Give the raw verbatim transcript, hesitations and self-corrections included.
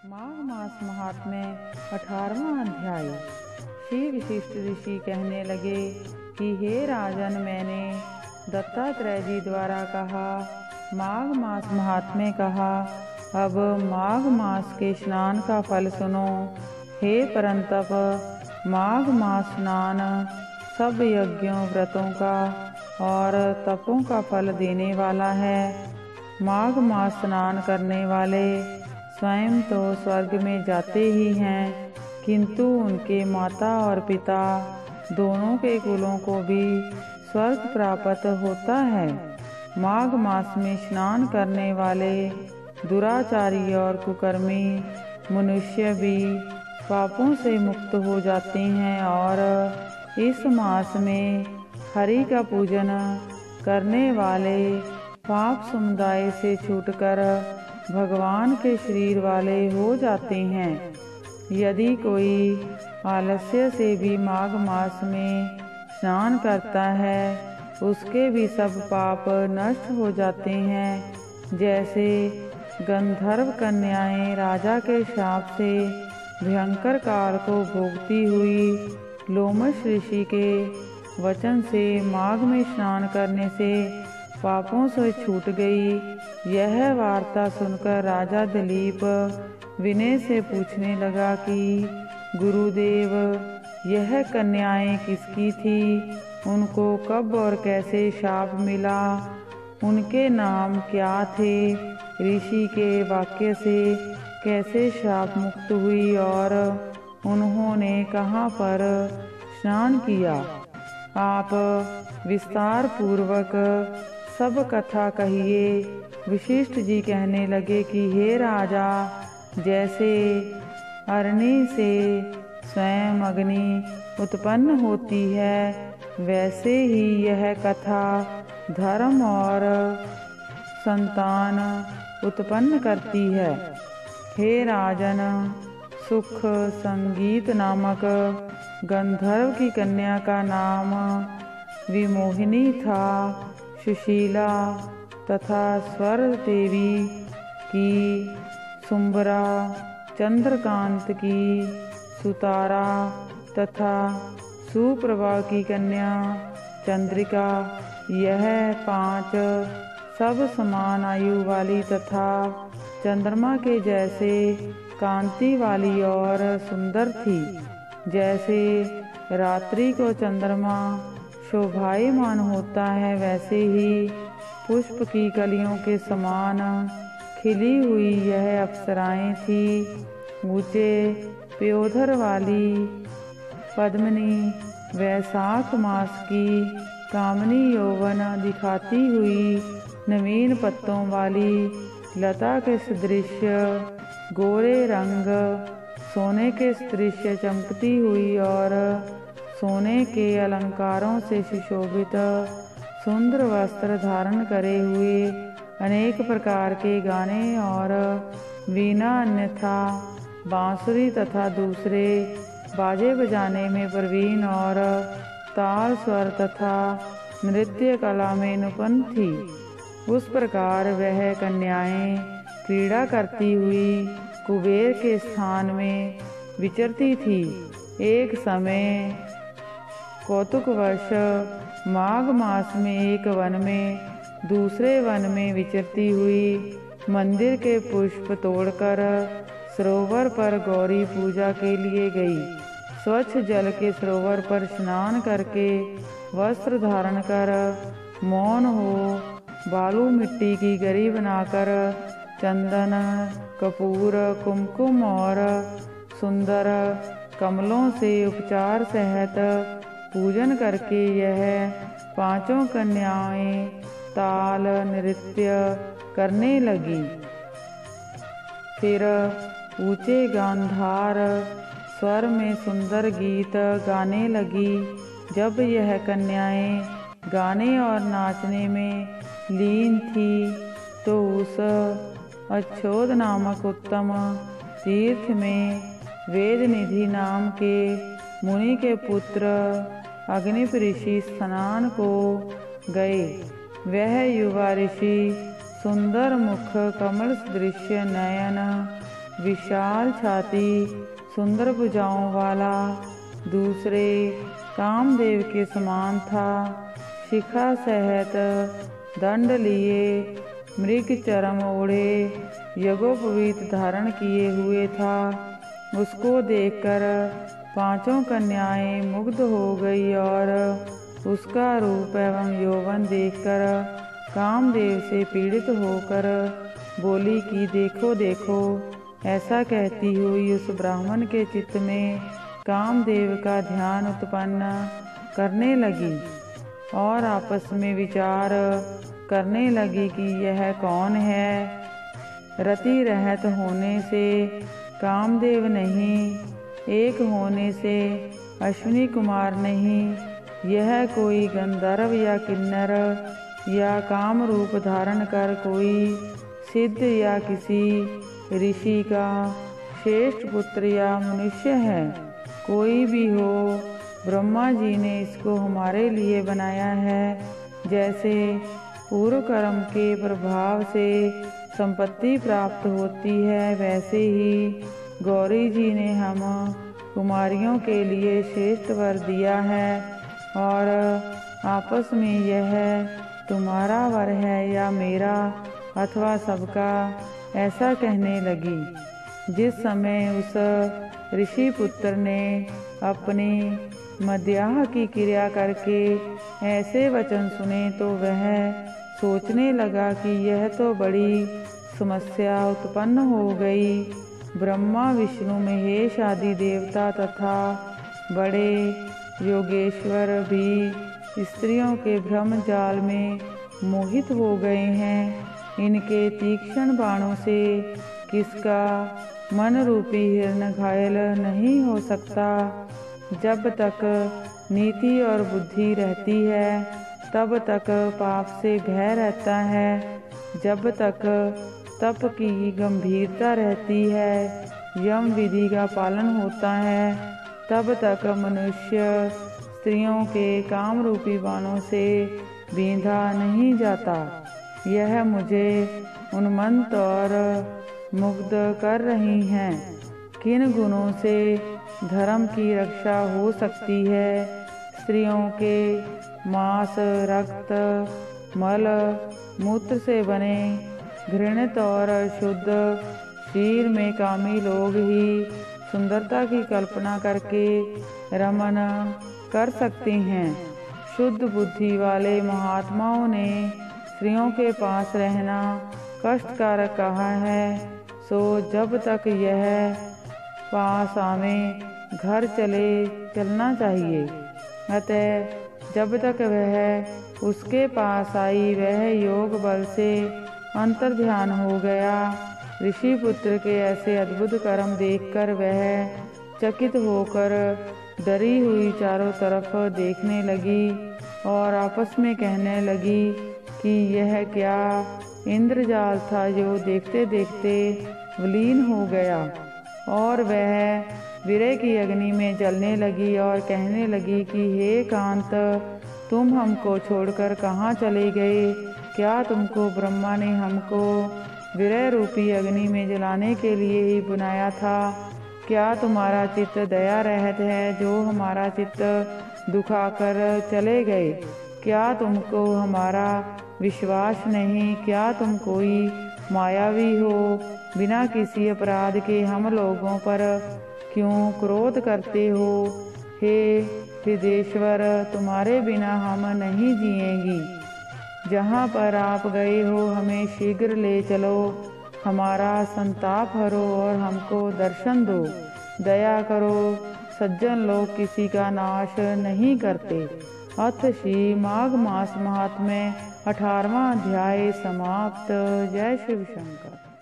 माघ मास महात्म्य अठारहवां अध्याय। श्री वशिष्ठ ऋषि कहने लगे कि हे राजन, मैंने दत्तात्रेय जी द्वारा कहा, माघ मास महात्म्य कहा। अब माघ मास के स्नान का फल सुनो। हे परंतप, माघ मास स्नान सब यज्ञों, व्रतों का और तपों का फल देने वाला है। माघ मास स्नान करने वाले स्वयं तो स्वर्ग में जाते ही हैं, किंतु उनके माता और पिता दोनों के कुलों को भी स्वर्ग प्राप्त होता है। माघ मास में स्नान करने वाले दुराचारी और कुकर्मी मनुष्य भी पापों से मुक्त हो जाते हैं और इस मास में हरि का पूजन करने वाले पाप समुदाय से छूटकर भगवान के शरीर वाले हो जाते हैं। यदि कोई आलस्य से भी माघ मास में स्नान करता है, उसके भी सब पाप नष्ट हो जाते हैं। जैसे गंधर्व कन्याएं राजा के शाप से भयंकर काल को भोगती हुई लोमश ऋषि के वचन से माघ में स्नान करने से पापों से छूट गई। यह वार्ता सुनकर राजा दिलीप विनय से पूछने लगा कि गुरुदेव, यह कन्याएं किसकी थी? उनको कब और कैसे शाप मिला? उनके नाम क्या थे? ऋषि के वाक्य से कैसे शाप मुक्त हुई और उन्होंने कहाँ पर स्नान किया? आप विस्तार पूर्वक सब कथा कहिए। वशिष्ठ जी कहने लगे कि हे राजा, जैसे अग्नि से स्वयं अग्नि उत्पन्न होती है, वैसे ही यह कथा धर्म और संतान उत्पन्न करती है। हे राजन, सुख संगीत नामक गंधर्व की कन्या का नाम विमोहिनी था। सुशीला तथा स्वर देवी की सुंबरा, चंद्रकांत की सुतारा तथा सुप्रभा की कन्या चंद्रिका, यह पांच सब समान आयु वाली तथा चंद्रमा के जैसे कांति वाली और सुंदर थी। जैसे रात्रि को चंद्रमा शोभायमान होता है, वैसे ही पुष्प की कलियों के समान खिली हुई यह अप्सराएं थी। ऊंचे प्योधर वाली पद्मिनी, वैशाख मास की कामनी यौवन दिखाती हुई नवीन पत्तों वाली लता के सदृश गोरे रंग, सोने के सदृश चमकती हुई और सोने के अलंकारों से सुशोभित सुंदर वस्त्र धारण करे हुए, अनेक प्रकार के गाने और वीणा अन्यथा बांसुरी तथा दूसरे बाजे बजाने में प्रवीण और ताल स्वर तथा नृत्य कला में निपुण थी। उस प्रकार वह कन्याएं क्रीड़ा करती हुई कुबेर के स्थान में विचरती थी। एक समय कौतुकवश माघ मास में एक वन में दूसरे वन में विचरती हुई मंदिर के पुष्प तोड़कर सरोवर पर गौरी पूजा के लिए गई। स्वच्छ जल के सरोवर पर स्नान करके वस्त्र धारण कर मौन हो बालू मिट्टी की गरी बनाकर चंदन, कपूर, कुमकुम और सुंदर कमलों से उपचार सहित पूजन करके यह पांचों कन्याएं ताल नृत्य करने लगी। फिर ऊंचे गांधार स्वर में सुंदर गीत गाने लगी। जब यह कन्याएं गाने और नाचने में लीन थी, तो उस अच्छोद नामक उत्तम तीर्थ में वेद निधि नाम के मुनि के पुत्र अग्नि ऋषि स्नान को गए। वह युवा ऋषि सुंदर मुख, कमल सदृश नयन, विशाल छाती, सुंदर भुजाओं वाला, दूसरे कामदेव के समान था। शिखा सहित दंड लिए, मृग चरम ओढ़े, यज्ञोपवीत धारण किए हुए था। उसको देखकर पांचों कन्याएं मुग्ध हो गई और उसका रूप एवं यौवन देखकर कामदेव से पीड़ित होकर बोली कि देखो देखो। ऐसा कहती हुई उस ब्राह्मण के चित्त में कामदेव का ध्यान उत्पन्न करने लगी और आपस में विचार करने लगी कि यह कौन है। रति रहत होने से कामदेव नहीं, एक होने से अश्विनी कुमार नहीं, यह कोई गंधर्व या किन्नर या काम रूप धारण कर कोई सिद्ध या किसी ऋषि का श्रेष्ठ पुत्र या मनुष्य है। कोई भी हो, ब्रह्मा जी ने इसको हमारे लिए बनाया है। जैसे पूर्व कर्म के प्रभाव से संपत्ति प्राप्त होती है, वैसे ही गौरी जी ने हम कुमारियों के लिए श्रेष्ठ वर दिया है और आपस में यह तुम्हारा वर है या मेरा अथवा सबका, ऐसा कहने लगी। जिस समय उस ऋषि पुत्र ने अपनी मध्याह्न की क्रिया करके ऐसे वचन सुने तो वह सोचने लगा कि यह तो बड़ी समस्या उत्पन्न हो गई। ब्रह्मा विष्णु महेश आदि देवता तथा बड़े योगेश्वर भी स्त्रियों के भ्रम जाल में मोहित हो गए हैं। इनके तीक्ष्ण बाणों से किसका मन रूपी हिरण घायल नहीं हो सकता। जब तक नीति और बुद्धि रहती है तब तक पाप से भय रहता है। जब तक तप की गंभीरता रहती है, यम विधि का पालन होता है, तब तक मनुष्य स्त्रियों के काम रूपी बाणों से बींधा नहीं जाता। यह मुझे उन्मत्त और मुग्ध कर रही हैं। किन गुणों से धर्म की रक्षा हो सकती है? स्त्रियों के मांस, रक्त, मल, मूत्र से बने घृणित और शुद्ध शरीर में कामी लोग ही सुंदरता की कल्पना करके रमन कर सकते हैं। शुद्ध बुद्धि वाले महात्माओं ने स्त्रियों के पास रहना कष्टकारक कहा है। सो जब तक यह पास आवे घर चले चलना चाहिए। अतः जब तक वह उसके पास आई वह योग बल से अंतर ध्यान हो गया। ऋषि पुत्र के ऐसे अद्भुत कर्म देखकर वह चकित होकर डरी हुई चारों तरफ देखने लगी और आपस में कहने लगी कि यह क्या इंद्रजाल था जो देखते देखते विलीन हो गया। और वह विरह की अग्नि में जलने लगी और कहने लगी कि हे कांत, तुम हमको छोड़कर कहाँ चले गए? क्या तुमको ब्रह्मा ने हमको विरह रूपी अग्नि में जलाने के लिए ही बुलाया था? क्या तुम्हारा चित्त दया रहित है जो हमारा चित्त दुखाकर चले गए? क्या तुमको हमारा विश्वास नहीं? क्या तुम कोई मायावी हो? बिना किसी अपराध के हम लोगों पर क्यों क्रोध करते हो? हे हृदेश्वर, तुम्हारे बिना हम नहीं जिएंगी। जहाँ पर आप गए हो हमें शीघ्र ले चलो, हमारा संताप हरो और हमको दर्शन दो। दया करो, सज्जन लोग किसी का नाश नहीं करते। अथ श्री माघ मास महात्म्य अठारहवां अध्याय समाप्त। जय शिव शंकर।